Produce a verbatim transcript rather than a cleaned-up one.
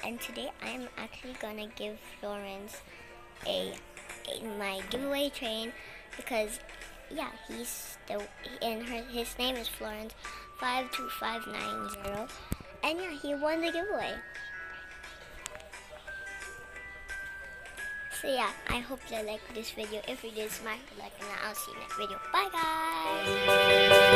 and today I am actually gonna give Florence a, a my giveaway train because yeah, he's the and her his name is Florence five two five nine zero, and yeah, he won the giveaway. So yeah, I hope you like this video. If you did, smash the like, and I'll see you next video. Bye guys.